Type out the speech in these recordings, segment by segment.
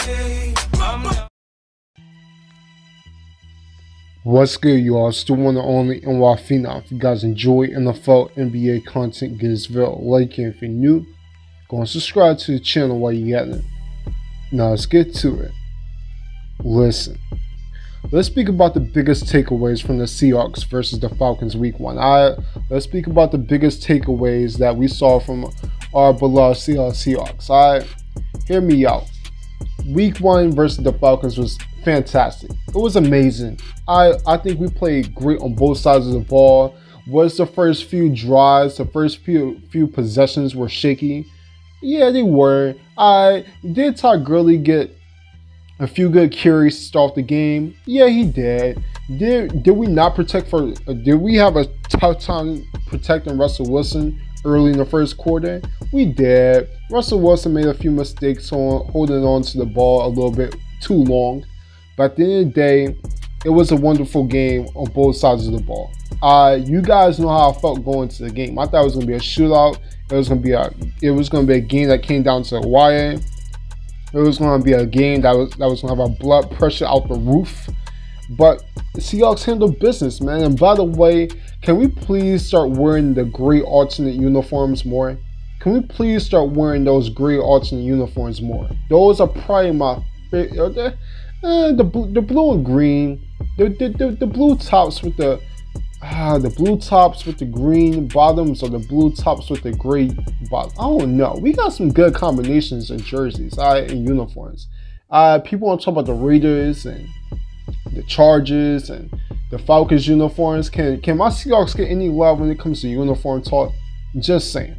What's good, y'all? Still one and only NY Phenom. If you guys enjoy NFL NBA content, give this video a like, and if you're new, go and subscribe to the channel while you're at it. Now let's get to it. Listen, let's speak about the biggest takeaways from the Seahawks versus the Falcons week 1. Let's speak about the biggest takeaways that we saw from our beloved Seahawks. Hear me out. Week 1 versus the Falcons was fantastic. It was amazing. I think we played great on both sides of the ball. Was the first few drives, the first few possessions were shaky? Yeah, they were. Did Todd Gurley get a few good carries to start the game? Yeah, he did. Did we not protect for? Did we have a tough time protecting Russell Wilson early in the first quarter? We did. Russell Wilson made a few mistakes on holding on to the ball a little bit too long. But at the end of the day, it was a wonderful game on both sides of the ball. You guys know how I felt going to the game. I thought it was going to be a shootout. It was going to be a game that came down to the wire. It was going to be a game that was going to have our blood pressure out the roof. But the Seahawks handled business, man. And by the way, can we please start wearing the gray alternate uniforms more? Can we please start wearing those gray alternate uniforms more? Those are probably my favorite. The blue and green, the blue tops with the blue tops with the green bottoms, or the blue tops with the gray bottom. I don't know. We got some good combinations of jerseys, and uniforms. People want to talk about the Raiders and the Chargers and the Falcons uniforms. Can my Seahawks get any love when it comes to uniform talk? Just saying.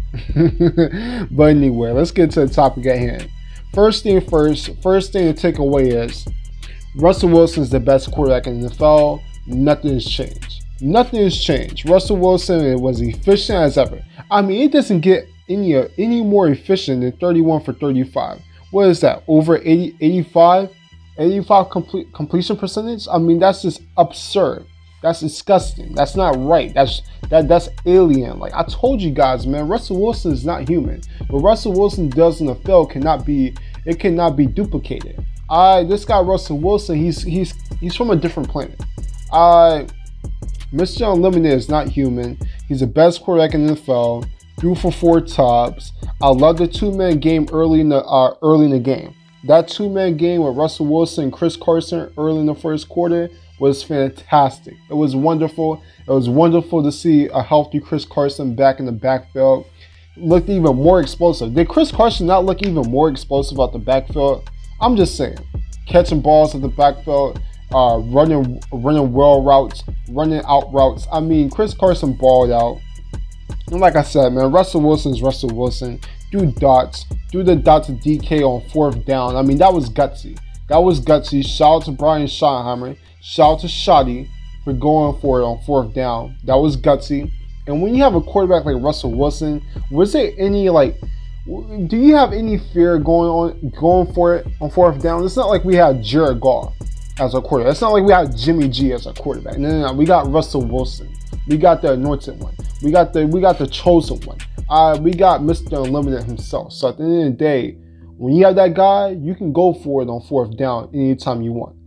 But anyway, let's get to the topic at hand. First thing to take away is Russell Wilson is the best quarterback in the NFL. Nothing has changed. Nothing has changed. Russell Wilson was efficient as ever. I mean, it doesn't get any more efficient than 31 for 35. What is that? Over 85 completion percentage? I mean, that's just absurd. That's disgusting. That's not right. That's alien. Like I told you guys, man, Russell Wilson is not human. What Russell Wilson does in the field cannot be duplicated. This guy Russell Wilson, he's from a different planet. Mr. Unlimited is not human. He's the best quarterback in the NFL. Threw for 4 tops. I love the 2-man game early in the game. That 2-man game with Russell Wilson and Chris Carson early in the first quarter was fantastic. It was wonderful. It was wonderful to see a healthy Chris Carson back in the backfield. Looked even more explosive. Did Chris Carson not look even more explosive out the backfield? I'm just saying. Catching balls at the backfield, running well routes, running out routes. I mean, Chris Carson balled out. And like I said, man, Russell Wilson is Russell Wilson. Threw the dots to DK on 4th down. I mean, that was gutsy. That was gutsy. Shout out to Brian Schottenheimer. Shout out to Shotty for going for it on 4th down. That was gutsy. And when you have a quarterback like Russell Wilson, was there any do you have any fear going for it on 4th down? It's not like we had Jared Goff as a quarterback. It's not like we had Jimmy G as a quarterback. No. We got Russell Wilson. We got the anointed one. We got the chosen one. We got Mr. Unlimited himself. So at the end of the day, when you have that guy, you can go for it on 4th down anytime you want.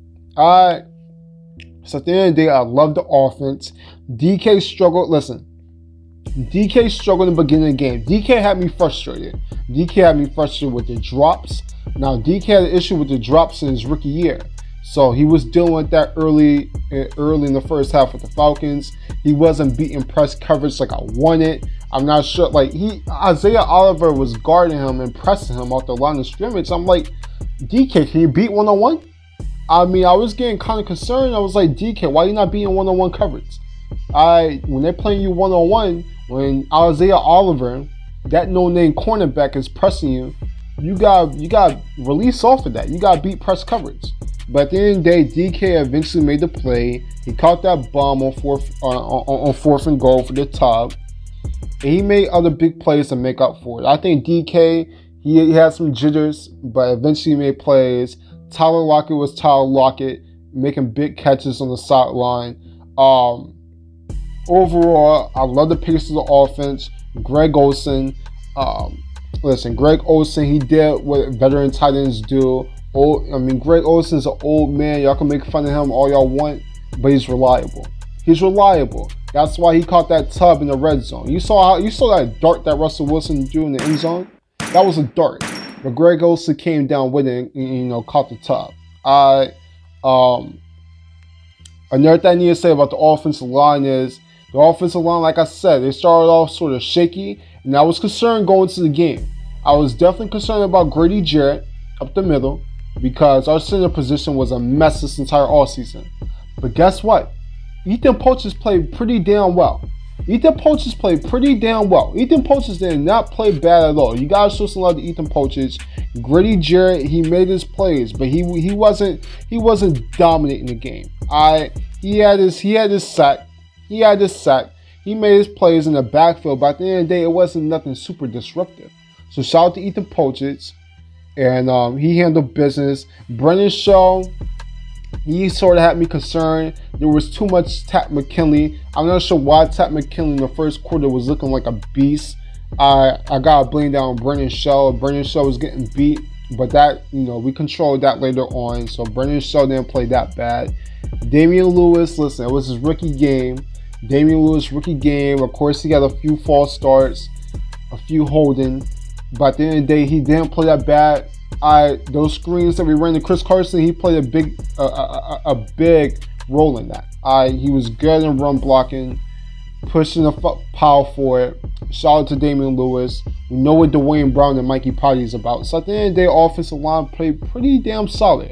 So at the end of the day, I love the offense. DK struggled. Listen, DK struggled in the beginning of the game. DK had me frustrated. DK had me frustrated with the drops. Now, DK had an issue with the drops in his rookie year. So he was dealing with that early in the first half with the Falcons. He wasn't beating press coverage like I wanted. I'm not sure. Like Isaiah Oliver was guarding him and pressing him off the line of scrimmage. I'm like, DK, can you beat one-on-one? I mean, I was getting kind of concerned. I was like, DK, why are you not beating one-on-one coverage? When they're playing you one-on-one, when Isaiah Oliver, that no-name cornerback, is pressing you, you got release off of that. You got to beat press coverage. But at the end of the day, DK eventually made the play. He caught that bomb on 4th and goal for the top. And he made other big plays to make up for it. I think DK, he had some jitters, but eventually he made plays. Tyler Lockett was Tyler Lockett, making big catches on the sideline. Overall, I love the pace of the offense. Greg Olsen, he did what veteran tight ends do. Greg Olson's an old man. Y'all can make fun of him all y'all want, but he's reliable. He's reliable. That's why he caught that tub in the red zone. You saw that dart that Russell Wilson threw in the end zone? That was a dart. But Greg Olson came down with it and caught the tub. Another thing I need to say about the offensive line is the offensive line, like I said, they started off sort of shaky, and I was concerned going to the game. I was definitely concerned about Grady Jarrett up the middle because our center position was a mess this entire offseason. But guess what? Ethan Poches played pretty damn well. Ethan Poches did not play bad at all. You gotta show some love to Ethan Poches. Grady Jarrett, he made his plays, but he wasn't dominating the game. He had his sack. He made his plays in the backfield, but at the end of the day, it wasn't nothing super disruptive. So shout out to Ethan Poches, and he handled business. Brennan Shaw, he sort of had me concerned. There was too much Takk McKinley. I'm not sure why Takk McKinley in the first quarter was looking like a beast. I gotta blame that on Brennan Shaw. Brennan Shaw was getting beat, but that, we controlled that later on. So Brennan Shaw didn't play that bad. Damian Lewis, listen, it was his rookie game. Of course, he had a few false starts, a few holding, but at the end of the day, he didn't play that bad. Those screens that we ran to Chris Carson, he played a big role in that. He was good in run blocking, pushing the power for it. Shout out to Damian Lewis. We know what Dwayne Brown and Mikey Potty is about. So at the end of the day, offensive line played pretty damn solid.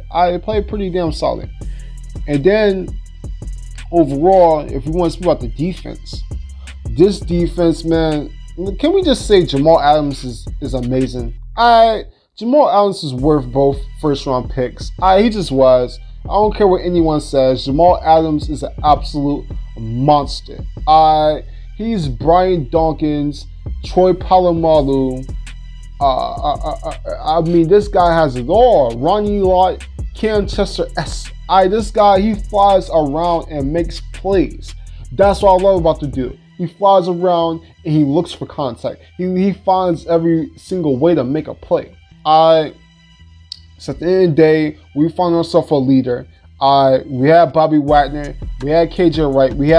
And then overall, if we want to speak about the defense, this defense, man, can we just say Jamal Adams is amazing? Jamal Adams is worth both first-round picks. He just was. I don't care what anyone says. Jamal Adams is an absolute monster. He's Brian Dawkins, Troy Polamalu. This guy has it all. Ronnie Lott, Cam Chester-esque. This guy, he flies around and makes plays. That's what I love about the dude. He flies around and he looks for contact. He finds every single way to make a play. So at the end of the day, we found ourselves a leader. We had Bobby Wagner, we had KJ Wright, we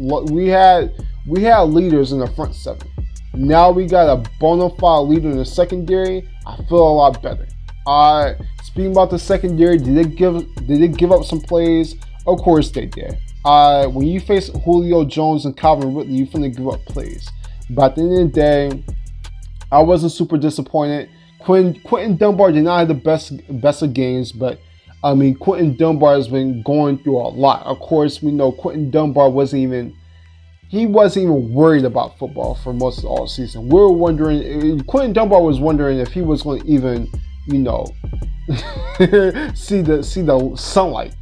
had leaders in the front seven. Now we got a bona fide leader in the secondary. I feel a lot better. Speaking about the secondary, did they give up some plays? Of course they did. When you face Julio Jones and Calvin Ridley, you finna give up plays. But at the end of the day, I wasn't super disappointed. Quentin Dunbar did not have the best of games, but Quentin Dunbar has been going through a lot. Of course, we know Quentin Dunbar wasn't even worried about football for most of the all season. We were wondering, Quentin Dunbar was wondering if he was going to even, see the sunlight.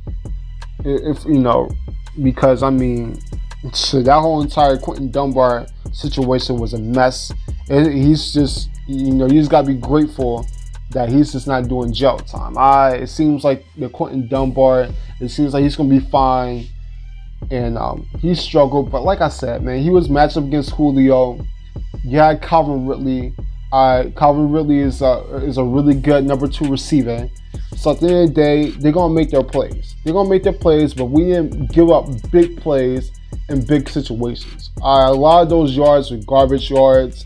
Because that whole entire Quentin Dunbar situation was a mess. He's just, you just gotta be grateful that he's just not doing jail time. It seems like the Quentin Dunbar, it seems like he's gonna be fine, and he struggled. But like I said, man, he was matched up against Julio. You had Calvin Ridley. Calvin Ridley is a really good number 2 receiver. So at the end of the day, they're gonna make their plays. But we didn't give up big plays in big situations. A lot of those yards were garbage yards.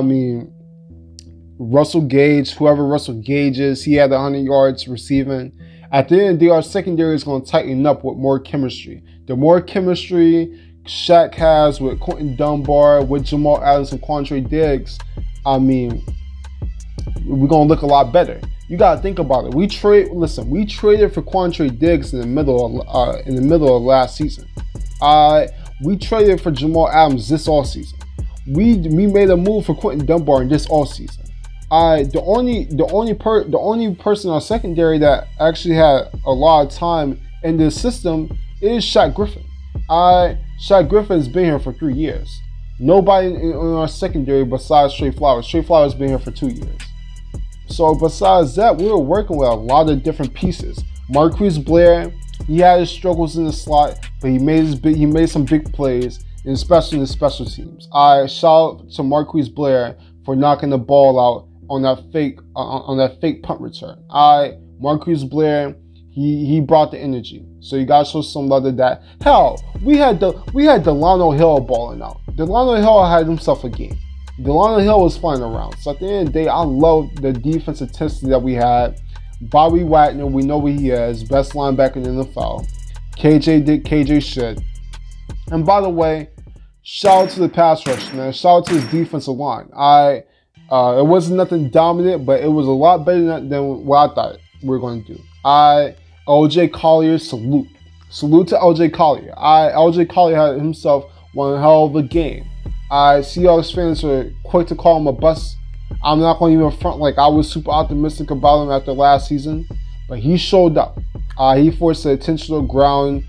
Russell Gage, whoever Russell Gage is, he had 100 yards receiving. At the end of the day, our secondary is going to tighten up with more chemistry. The more chemistry Shaq has with Quentin Dunbar, with Jamal Adams and Quandre Diggs, we're going to look a lot better. You got to think about it. We traded for Quandre Diggs in the middle of last season. We traded for Jamal Adams this offseason. We made a move for Quentin Dunbar in this offseason. The only person on secondary that actually had a lot of time in this system is Shaq Griffin. Shaq Griffin's been here for 3 years. Nobody in our secondary besides Trey Flowers. Trey Flowers has been here for 2 years. So besides that, we were working with a lot of different pieces. Marquise Blair, he had his struggles in the slot, but he made some big plays, and especially in the special teams. Shout out to Marquise Blair for knocking the ball out on that fake punt return. Marquise Blair, he brought the energy. So you gotta show some love to that. Hell, we had Delano Hill balling out. Delano Hill had himself a game. Delano Hill was flying around. So at the end of the day, I love the defensive intensity that we had. Bobby Wagner, we know what he is, best linebacker in the NFL. KJ did KJ shit. And by the way, shout out to the pass rush, man. Shout out to his defensive line. It wasn't nothing dominant, but it was a lot better than what I thought we were going to do. LJ Collier, salute. Salute to LJ Collier. LJ Collier had himself one hell of a game. Seahawks fans are quick to call him a bust. I'm not going to even front like I was super optimistic about him after last season, but he showed up. He forced the intentional ground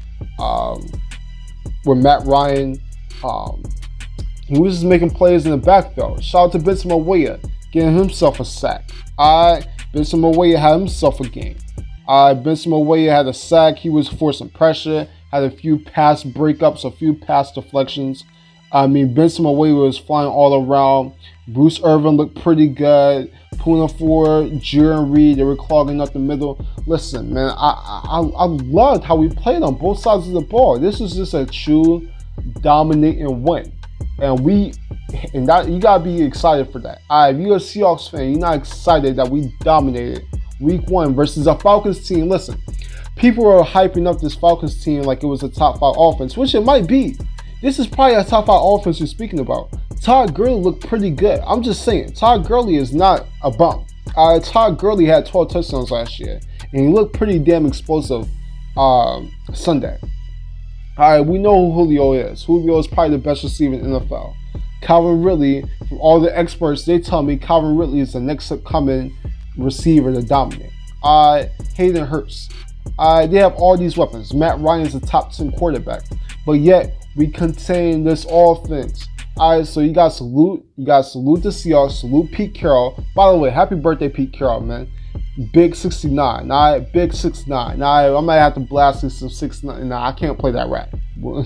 with Matt Ryan. He was just making plays in the backfield. Shout out to Benson Mawaya getting himself a sack. Benson Mawaya had himself a game. Benson Mawaya had a sack. He was forcing pressure, had a few pass breakups, a few pass deflections. Benson Mawaya was flying all around. Bruce Irvin looked pretty good. Poona Ford, Jaron Reed, they were clogging up the middle. Listen, man, I loved how we played on both sides of the ball. This was just a true dominating win. And that you gotta be excited for that. If you're a Seahawks fan, you're not excited that we dominated week 1 versus a Falcons team. Listen, people are hyping up this Falcons team like it was a top 5 offense, which it might be. This is probably a top 5 offense you're speaking about. Todd Gurley looked pretty good. I'm just saying, Todd Gurley is not a bum. Todd Gurley had 12 touchdowns last year, and he looked pretty damn explosive Sunday. We know who Julio is. Julio is probably the best receiver in the NFL. Calvin Ridley, from all the experts, they tell me Calvin Ridley is the next upcoming receiver to dominate. Hayden Hurst. They have all these weapons. Matt Ryan is a top 10 quarterback, but yet we contain this offense. So you got to salute the Seahawks, salute Pete Carroll. By the way, happy birthday, Pete Carroll, man. Big 69. Big 69. I might have to blast you some 69. I can't play that rap.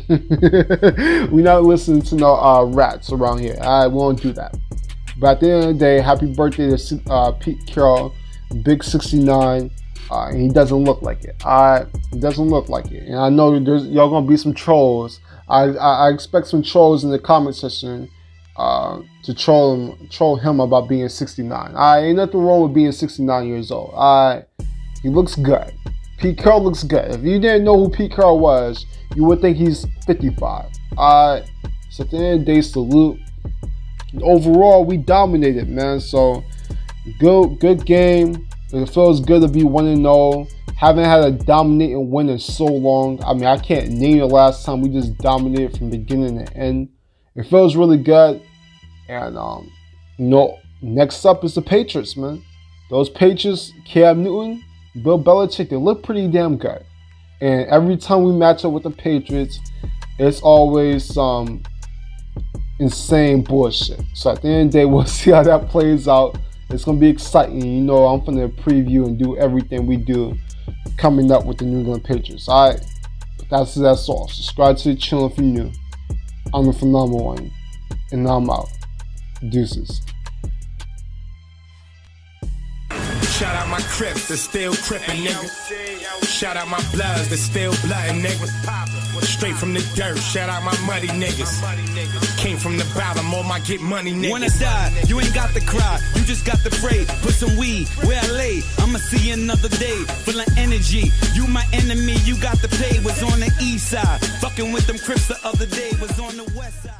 We're not listening to no rats around here. We won't do that. But at the end of the day, happy birthday to Pete Carroll, Big 69. And he doesn't look like it. He doesn't look like it. And I know y'all gonna be some trolls. I expect some trolls in the comment section to troll him about being 69. Ain't nothing wrong with being 69 years old. He looks good. Pete Carroll looks good. If you didn't know who Pete Carroll was, you would think he's 55. So at the end of the day, salute. Overall, we dominated, man. So good game. It feels good to be 1-0. Haven't had a dominating win in so long. I can't name the last time we just dominated from beginning to end. It feels really good. And, next up is the Patriots, man. Those Patriots, Cam Newton, Bill Belichick, they look pretty damn good. And every time we match up with the Patriots, it's always some insane bullshit. So at the end of the day, we'll see how that plays out. It's going to be exciting. I'm going to preview and do everything we do coming up with the New England Patriots. Alright, that's all. Subscribe to the channel if you're new. I'm the Phenomenal One, and I'm out. Deuces. Shout out my Crips, they're still crippin', nigga. Shout out my Bloods, they're still bloodin', nigga. Straight from the dirt, shout out my muddy niggas. Came from the bottom, all my get money niggas. When I die, you ain't got to cry, you just got to pray. Put some weed where I lay, I'ma see you another day. Full of energy, you my enemy, you got to pay. Was on the east side, fucking with them Crips the other day. Was on the west side.